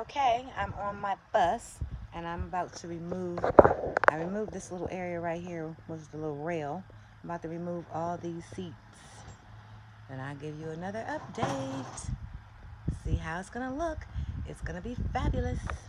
Okay, I'm on my bus and I'm about to I removed this little area right here, was the little rail. I'm about to remove all these seats. And I'll give you another update. See how it's gonna look. It's gonna be fabulous.